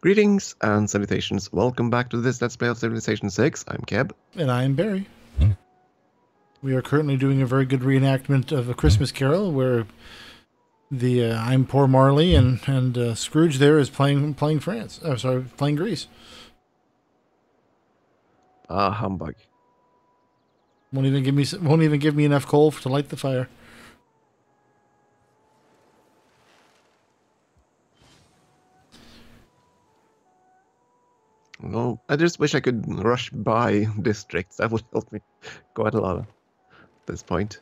Greetings and salutations. Welcome back to this Let's Play of Civilization 6. I'm Keb. And I'm Barry. We are currently doing a very good reenactment of A Christmas Carol, where the I'm Poor Marley and Scrooge there is playing France. Oh, sorry, playing Greece. Ah, humbug. Won't even give me enough coal to light the fire. No, I just wish I could rush by districts. That would help me quite a lot at this point.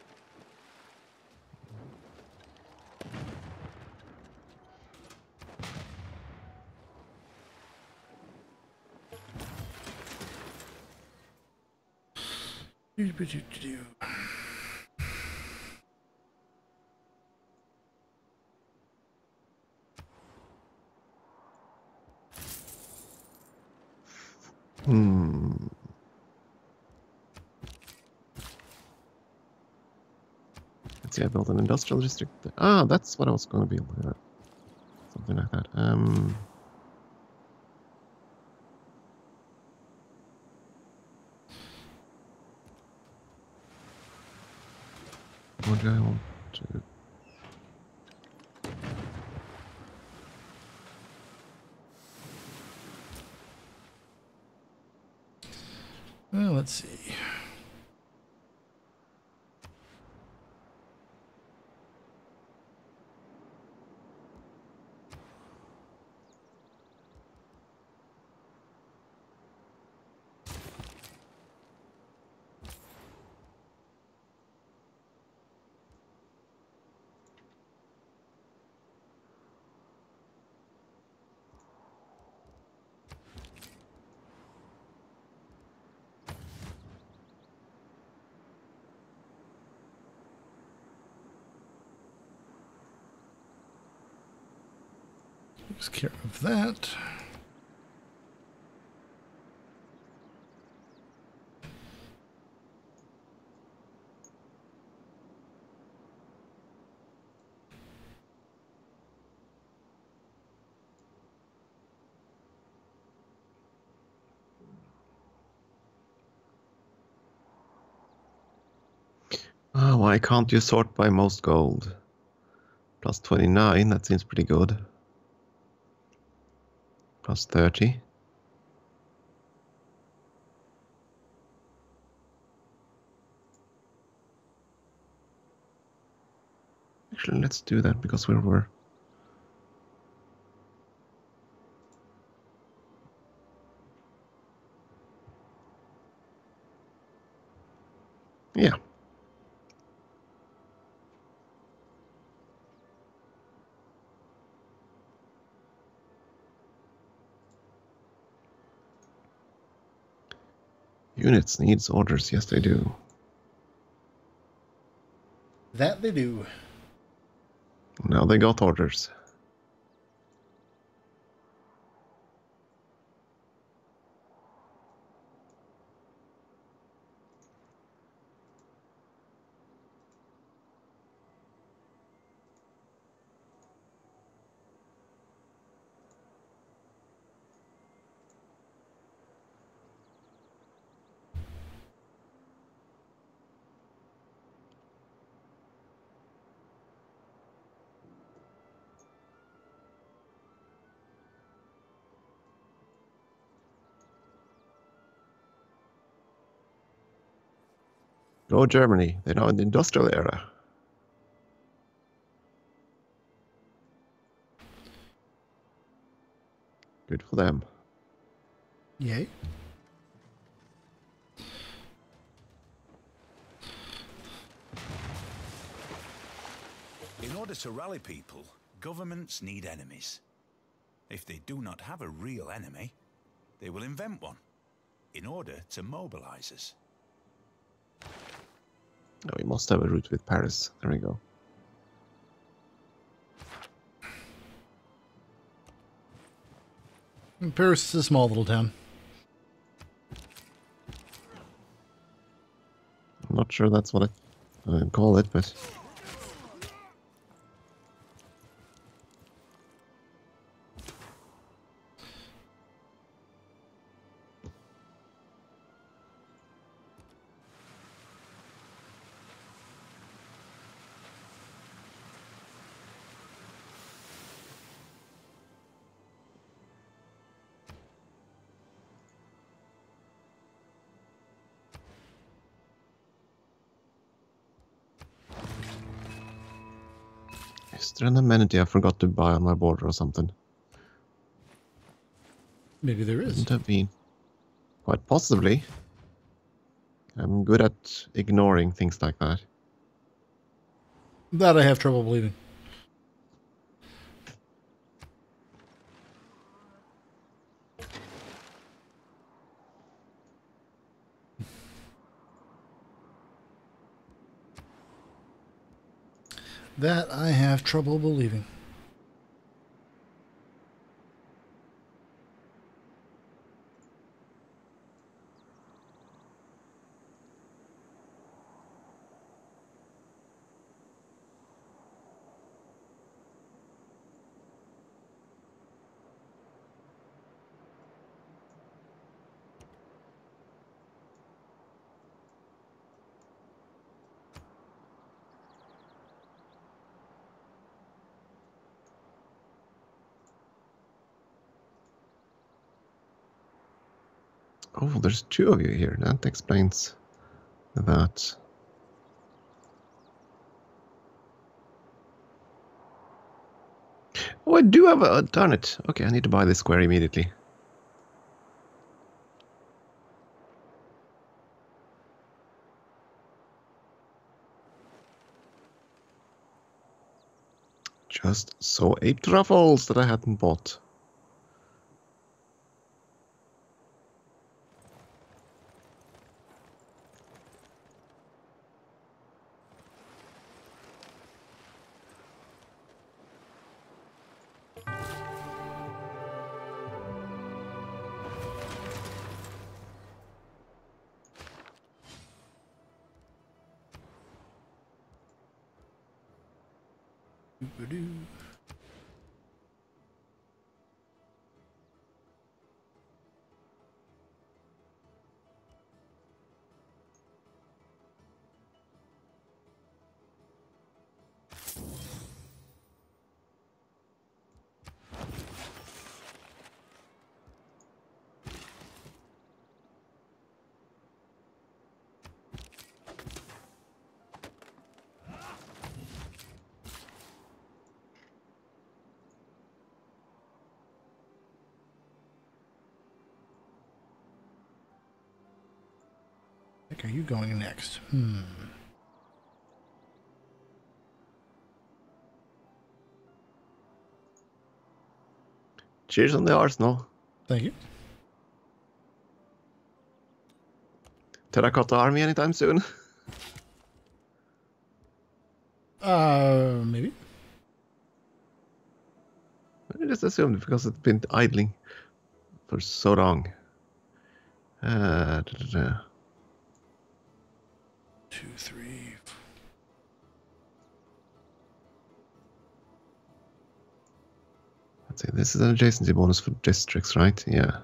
Let's see, I built an industrial district. Ah, that's what I was going to build. Something like that. What do I want to... Well, let's see. Takes care of that. Oh, why can't you sort by most gold? Plus 29, that seems pretty good. Plus 30. Actually, let's do that because we were... Yeah. Units needs orders. Yes, they do. That they do. Now they got orders. Go Germany. They're now in the industrial era. Good for them. Yay. In order to rally people, governments need enemies. If they do not have a real enemy, they will invent one in order to mobilize us. Oh, we must have a route with Paris. There we go. And Paris is a small little town. I'm not sure that's what I call it, but... Is there an amenity I forgot to buy on my border or something? Maybe there is. Wouldn't have been. Quite possibly. I'm good at ignoring things like that. That I have trouble believing. That I have trouble believing. Oh, there's two of you here. That explains that. Oh, I do have a... Darn it. Okay, I need to buy this square immediately. Just saw 8 truffles that I hadn't bought. Are you going next? Cheers on the arsenal. Thank you. Terracotta army anytime soon? Maybe. I just assumed because it's been idling for so long. Da, da, da. 2, 3. Let's see, this is an adjacency bonus for districts, right? Yeah.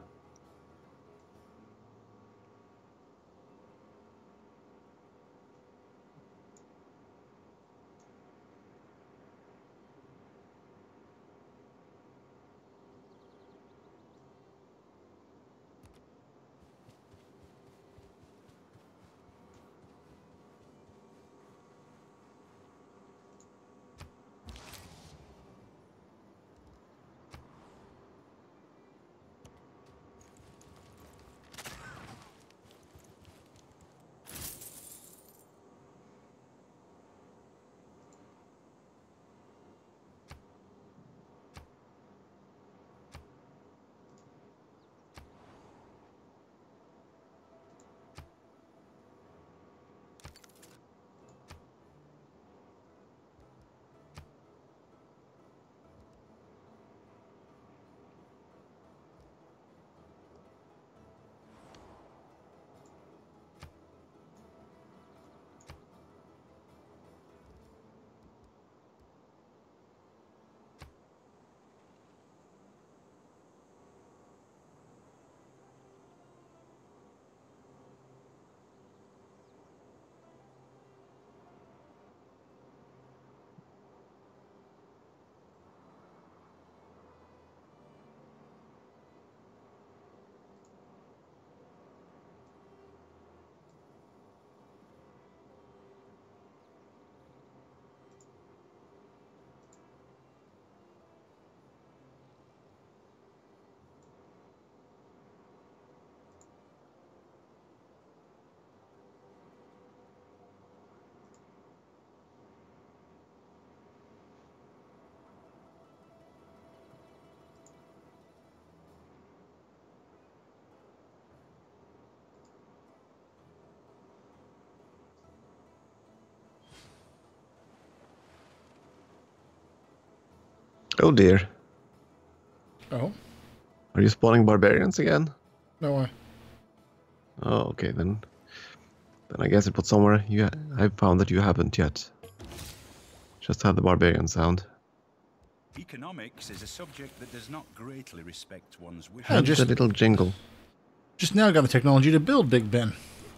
Oh dear. Oh, Are you spawning barbarians again? no, Oh, okay, then I guess it was somewhere I found that you haven't yet. Just have the barbarian sound. Economics is a subject that does not greatly respect one's wishes. Yeah, And just- the little jingle. just now got the technology to build Big Ben.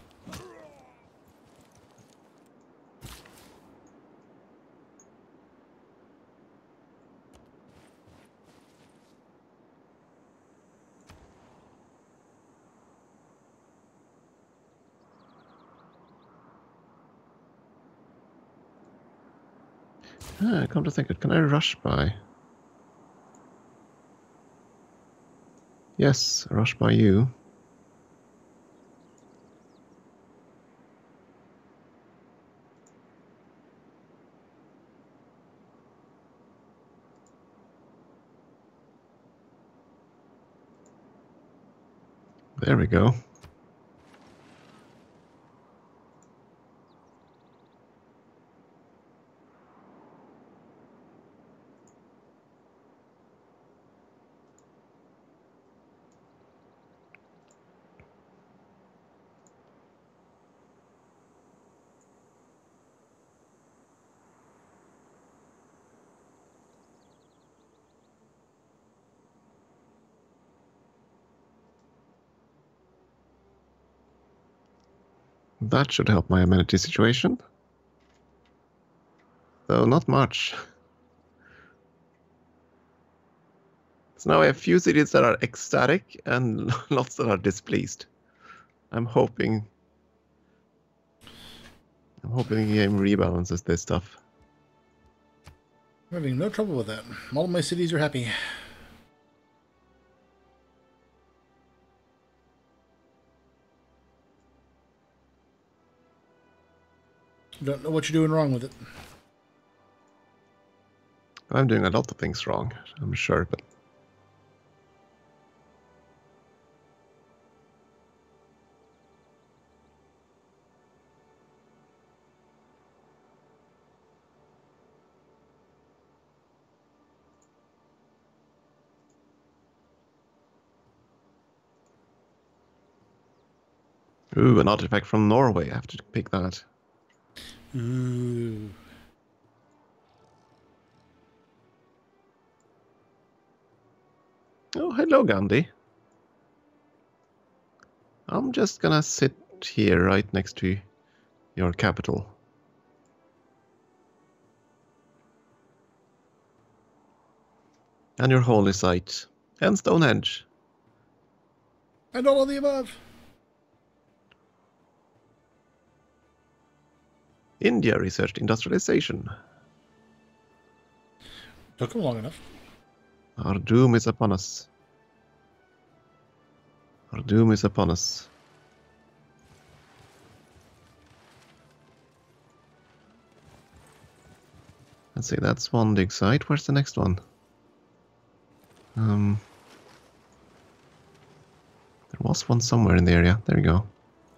Come to think of it, can I rush by? Yes, rush by you. There we go. That should help my amenity situation. Though not much. So now I have few cities that are ecstatic and lots that are displeased. I'm hoping the game rebalances this stuff. I'm having no trouble with that. All of my cities are happy. Don't know what you're doing wrong with it. I'm doing a lot of things wrong, I'm sure, but ooh, an artifact from Norway. I have to pick that. Ooh. Oh, hello, Gandhi. I'm just gonna sit here right next to your capital. And your holy site. And Stonehenge. And all of the above. India researched industrialization. Took them long enough. Our doom is upon us. Our doom is upon us. Let's see, that's one dig site. Where's the next one? There was one somewhere in the area. There you go.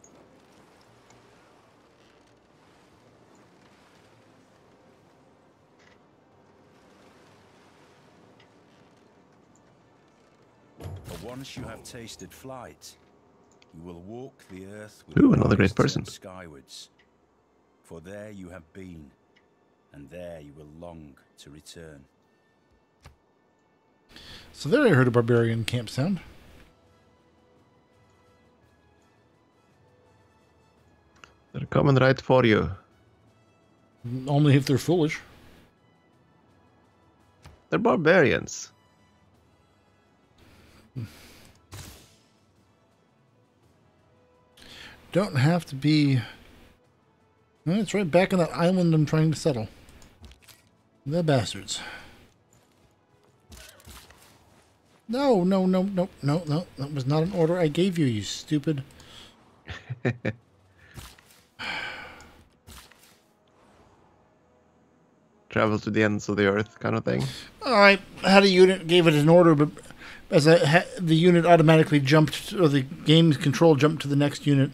For once you have tasted flight, you will walk the earth with Ooh, another your great eyes person. turned skywards. For there you have been, and there you will long to return. So there I heard a barbarian camp sound. They're coming right for you. Only if they're foolish. They're barbarians. Don't have to be... Well, it's right back on that island I'm trying to settle. The bastards. No, no, no, no, no, no. That was not an order I gave you, you stupid. Travel to the ends of the earth kind of thing. I had a unit, gave it an order, but as the unit automatically jumped, or the game's control jumped to the next unit.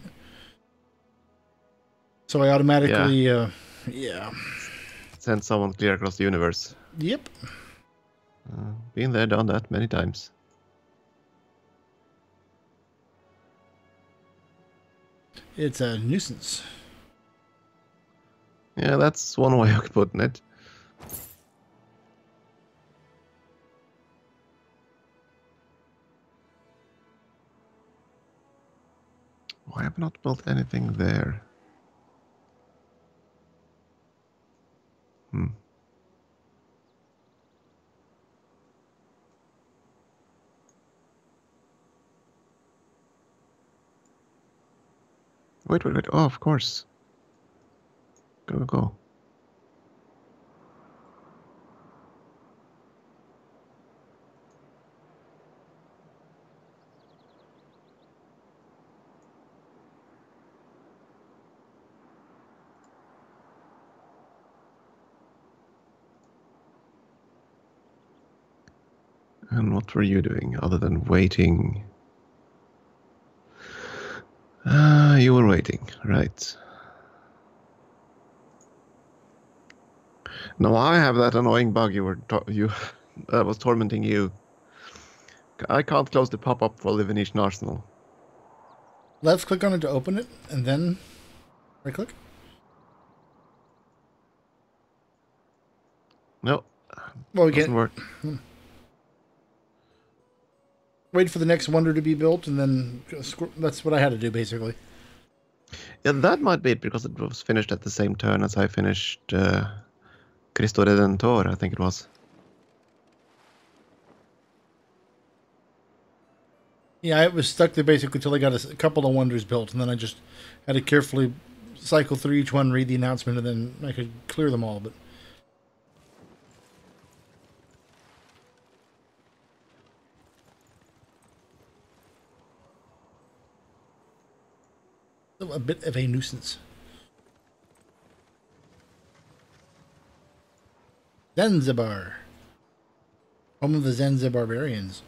So I automatically, yeah. Send someone clear across the universe. Yep. Been there, done that many times. It's a nuisance. Yeah, that's one way of putting it. Why have I not built anything there? Hmm. Wait. Oh, of course. Go. And what were you doing other than waiting? You were waiting, right. Now I have that annoying bug that was tormenting you. I can't close the pop-up for the Venetian Arsenal. Let's click on it to open it, and then right click. No, Well, we doesn't can't work. wait for the next wonder to be built, and then that's what I had to do basically. Yeah, that might be it because it was finished at the same turn as I finished Cristo Redentor, I think it was. Yeah, I was stuck there basically until I got a couple of wonders built, and then I just had to carefully cycle through each one, read the announcement, and then I could clear them all. But still a bit of a nuisance. Zanzibar, home of the Zanzibar barbarians.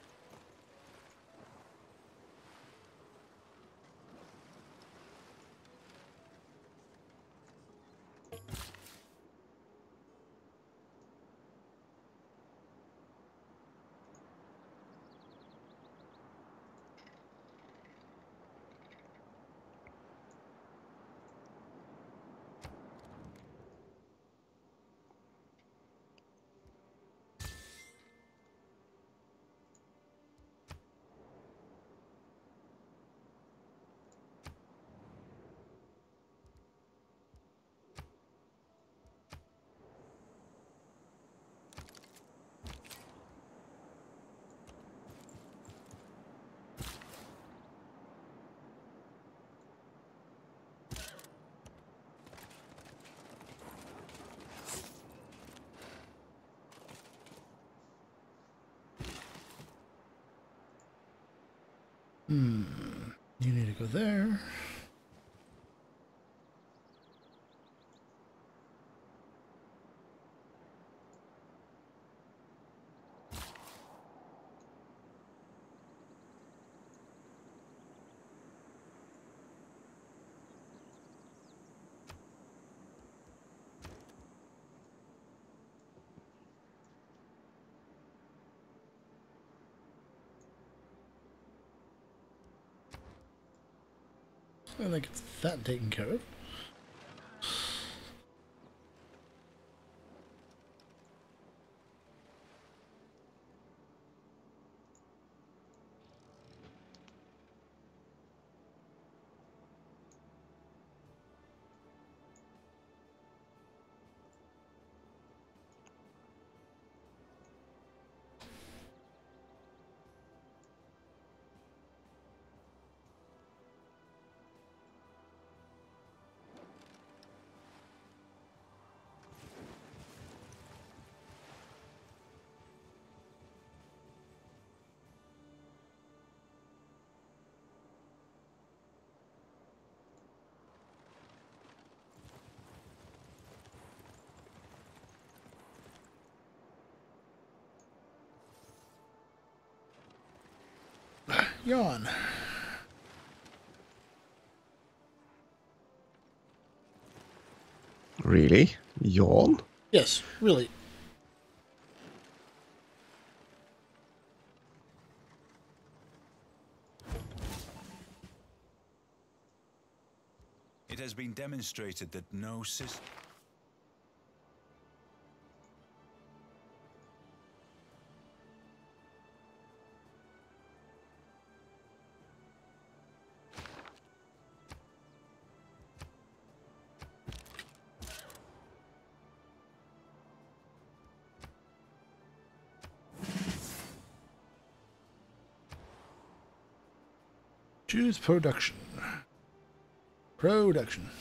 You need to go there. I think it's that taken care of. Yawn. Really? Yawn? Yes, really. It has been demonstrated that no system... Choose production. Production.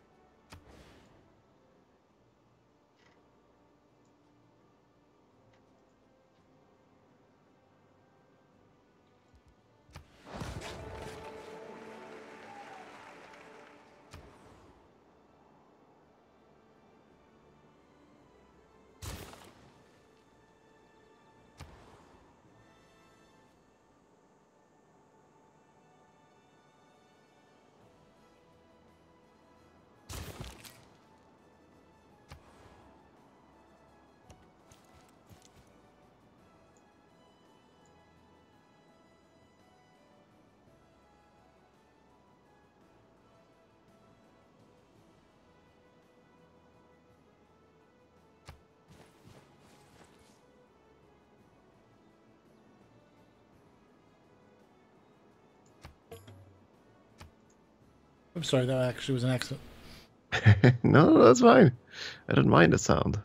I'm sorry, that actually was an accident. No, that's fine. I don't mind the sound.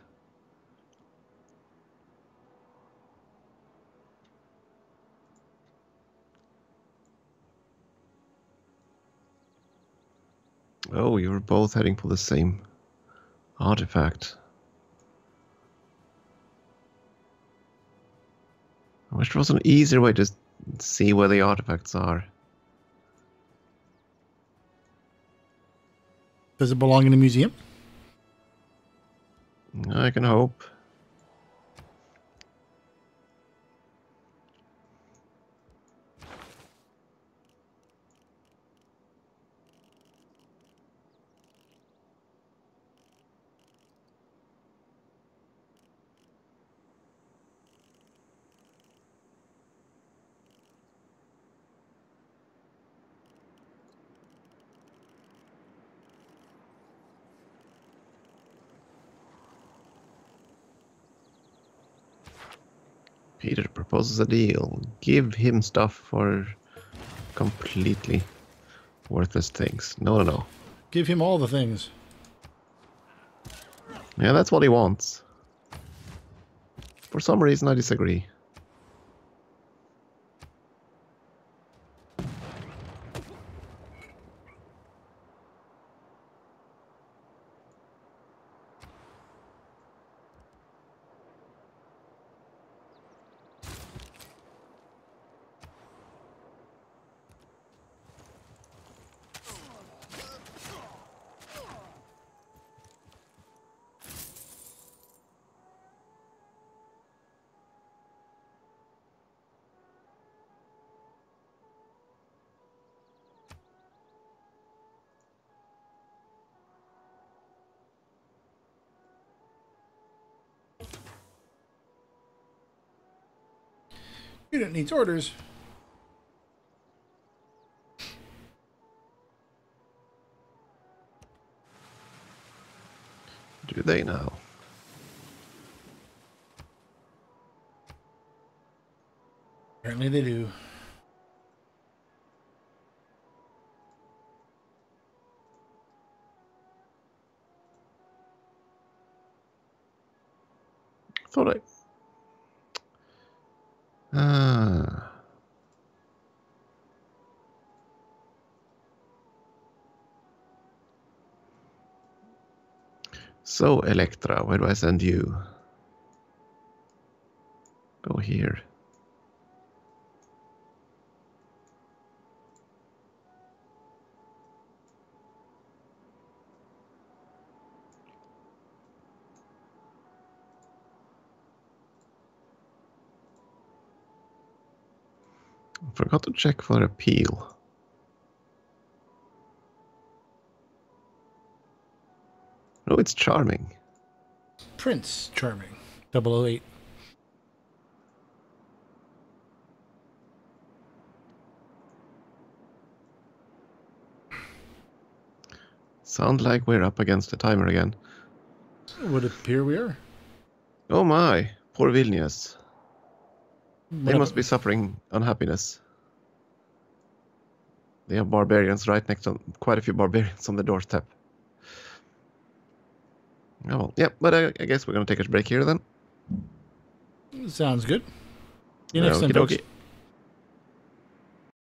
Oh, you were both heading for the same artifact. I wish there was an easier way to see where the artifacts are. Does it belong in a museum? I can hope. Peter proposes a deal. Give him stuff for completely worthless things. No, no, no. Give him all the things. Yeah, that's what he wants. For some reason, I disagree. Unit needs orders. Do they now? Apparently they do. Thought I... Ah. So, Electra, where do I send you? Go here. Forgot to check for appeal. No, it's charming. Prince Charming. 008. Sound like we're up against the timer again. It would appear we are. Oh my, poor Vilnius. They What must be suffering unhappiness. They have barbarians right next to quite a few barbarians on the doorstep. Oh well, yeah, but I guess we're gonna take a break here then. Sounds good. See you next time, Okie folks. dokie.